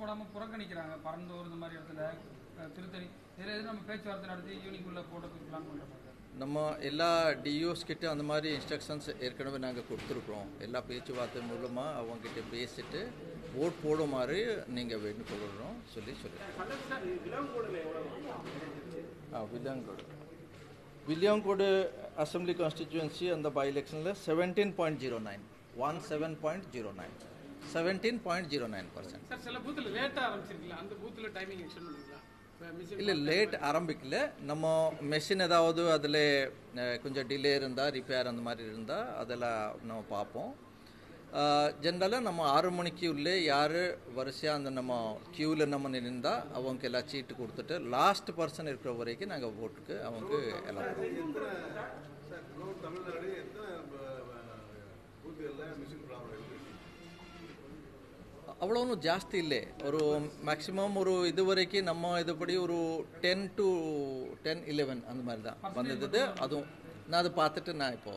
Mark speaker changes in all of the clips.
Speaker 1: போடாமல் புறக்கணிக்கிறாங்க. பரந்தூர் இந்த மாதிரி இடத்துல திருத்தணி இதில் எது நம்ம பேச்சுவார்த்தை நடத்தி ஈவினிங்குள்ளே போட்டதுக்கு பிளான் பண்ணுறோம்.
Speaker 2: நம்ம எல்லா டிஓஸ் கிட்ட அந்த மாதிரி இன்ஸ்ட்ரக்ஷன்ஸ் ஏற்கனவே நாங்கள் கொடுத்துருக்குறோம். எல்லா பேச்சுவார்த்தை மூலமாக அவங்ககிட்ட பேசிட்டு ஓட் போடுமாறு நீங்கள் வேண்டுகொள்கிறோம் சொல்லிடுறோம். வில்லியாங்கோடு அசம்பிளி கான்ஸ்டிச்சுவன்சி அந்த பை எலெக்ஷனில் 17.09 17.09%.
Speaker 1: சில பூத்தில் லேட்டாக ஆரம்பிச்சிருக்கல, அந்த பூத்தில் டைமிங் எக்ஸ்டெண்ட் பண்ணுறீங்களா?
Speaker 2: இல்லை, லேட் ஆரம்பிக்கல. நம்ம மெஷின் ஏதாவது அதில் கொஞ்சம் டிலே இருந்தால், ரிப்பேர் அந்த மாதிரி இருந்தால் அதெல்லாம் நம்ம பார்ப்போம். ஜென்ரலாக நம்ம 6 மணிக்கு உள்ளே யார் வரிசையாக அந்த நம்ம க்யூவில் நம்ம நின்றால் அவங்க எல்லாம் சீட்டு கொடுத்துட்டு லாஸ்ட் பர்சன் இருக்கிற வரைக்கும் நாங்கள் ஓட்டுக்கு அவங்க எல்லாம் அவ்வளோ ஒன்றும் ஜாஸ்தி இல்லை. ஒரு மேக்ஸிமம் ஒரு இது வரைக்கும் நம்ம இதுபடி ஒரு 10 to 11 அந்த மாதிரி தான் வந்தது. அதுவும் நான் அதை பார்த்துட்டு நான் இப்போ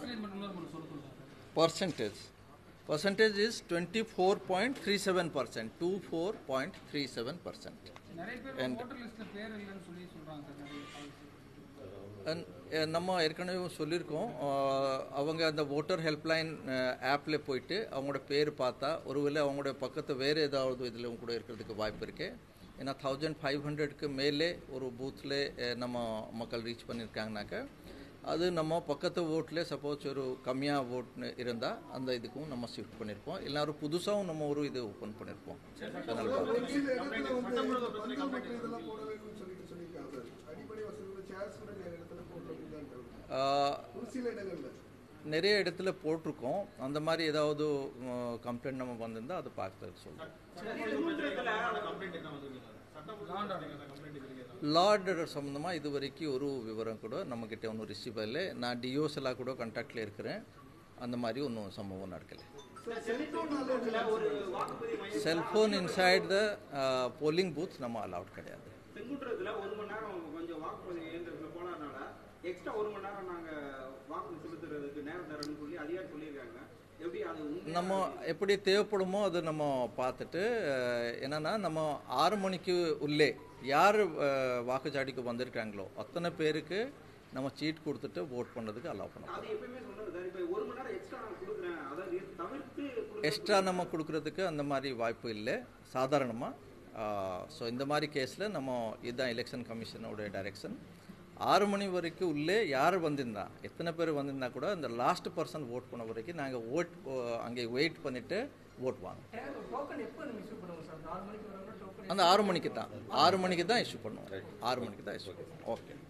Speaker 2: பர்சன்டேஜ் இஸ் 24.37%, 24.37%. நம்ம ஏற்கனவே சொல்லியிருக்கோம், அவங்க அந்த ஓட்டர் ஹெல்ப்லைன் ஆப்பில் போயிட்டு அவங்களோட பேர் பார்த்தா ஒருவேளை அவங்களோட பக்கத்து வேறு ஏதாவது இதில் கூட இருக்கிறதுக்கு வாய்ப்பு இருக்குது. ஏன்னா 1500க்கு மேலே ஒரு பூத்தில் நம்ம மக்கள் ரீச் பண்ணியிருக்காங்கனாக்கா அது நம்ம பக்கத்து ஓட்டில் சப்போஸ் ஒரு கம்மியாக ஓட் இருந்தால் அந்த இதுக்கும் நம்ம ஷிஃப்ட் பண்ணியிருப்போம். எல்லாரும் புதுசாகவும் நம்ம ஒரு இது ஓப்பன் பண்ணியிருப்போம். நிறைய இடத்துல போட்டிருக்கோம். அந்த மாதிரி ஏதாவது கம்ப்ளைண்ட் நம்ம வந்திருந்தால் அதை பார்த்து சொல்கிறோம். லா ஆர்டர் சம்மந்தமாக இது வரைக்கும் ஒரு விவரம் கூட நம்மக்கிட்ட ஒன்றும் ரிசீவ் இல்லை. நான் டிஓஸ் எல்லாம் கூட கான்டாக்டில் இருக்கிறேன். அந்த மாதிரி ஒன்றும் சம்பவம் நடக்கலை. Cellphone inside the polling booth நம்ம அலவுட் கிடையாது. நம்ம எப்படி தேவைப்படுமோ அது நம்ம பார்த்துட்டு என்னன்னா நம்ம 6 மணிக்கு உள்ளே யார் வாக்குச்சாவடிக்கு வந்திருக்காங்களோ அத்தனை பேருக்கு நம்ம சீட் கொடுத்துட்டு ஓட் பண்ணுறதுக்கு அலோவ் பண்ணலாம். எக்ஸ்ட்ரா நம்ம கொடுக்கறதுக்கு அந்த மாதிரி வாய்ப்பு இல்லை சாதாரணமாக. ஸோ இந்த மாதிரி கேஸில் நம்ம இதுதான் எலெக்ஷன் கமிஷனோட டைரக்ஷன். 6 மணி வரைக்கும் உள்ளே யார் வந்திருந்தா எத்தனை பேர் வந்திருந்தா கூட அந்த லாஸ்ட் பர்சன் ஓட் பண்ண வரைக்கும் நாங்கள் ஓட் அங்கே வெயிட் பண்ணிவிட்டு ஓட் வாங்க. அந்த 6 மணிக்கு தான் இஷ்யூ பண்ணுவோம். 6 மணிக்கு தான் இஷ்யூ பண்ணுவோம். ஓகே.